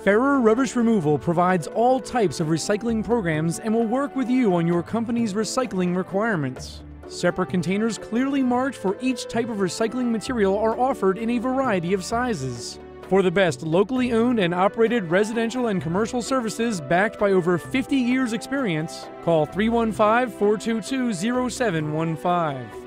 Feher Rubbish Removal provides all types of recycling programs and will work with you on your company's recycling requirements. Separate containers clearly marked for each type of recycling material are offered in a variety of sizes. For the best locally owned and operated residential and commercial services backed by over 50 years experience, call 315-422-0715.